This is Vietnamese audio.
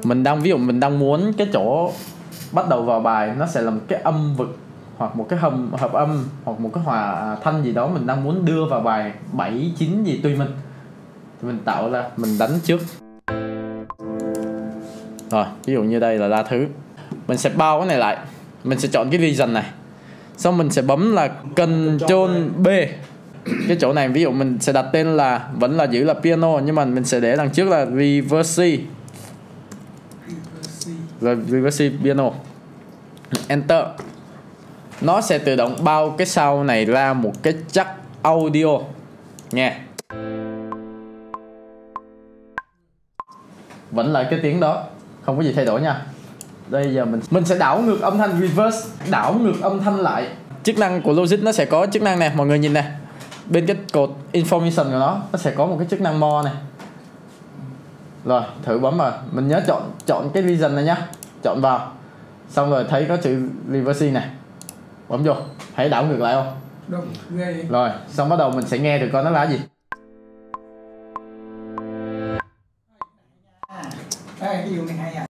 ví dụ mình đang muốn cái chỗ bắt đầu vào bài nó sẽ là một cái âm vực hoặc một cái hợp âm hoặc một cái hòa thanh gì đó mình đang muốn đưa vào bài 7, 9 gì tùy mình, thì mình tạo ra, mình đánh trước. Rồi ví dụ như đây là La Thứ, mình sẽ bao cái này lại, mình sẽ chọn cái region này, xong mình sẽ bấm là Ctrl B. Cái chỗ này ví dụ mình sẽ đặt tên là vẫn là giữ là piano, nhưng mà mình sẽ để đằng trước là reverse, rồi reverse piano, enter. Nó sẽ tự động bao cái sound này ra một cái track audio nghe. Vẫn là cái tiếng đó, không có gì thay đổi nha. Đây giờ mình sẽ đảo ngược âm thanh, reverse, đảo ngược âm thanh lại. Chức năng của Logic nó sẽ có chức năng này, mọi người nhìn này. Bên cái cột information của nó sẽ có một cái chức năng more này. Rồi thử bấm vào, mình nhớ chọn cái region này nhá, chọn vào, xong rồi thấy có chữ reverse này, bấm vô, hãy đảo ngược lại không? Đúng, ghê. Rồi xong bắt đầu mình sẽ nghe được coi nó là gì. Cái điều này hay à.